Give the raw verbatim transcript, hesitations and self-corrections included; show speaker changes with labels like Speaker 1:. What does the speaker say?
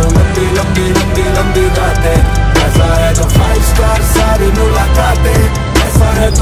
Speaker 1: सो लंबी लंबी लंबी लंबी रातें, ऐसा है जो फाइव स्टार सारी मुलाकातें, ऐसा है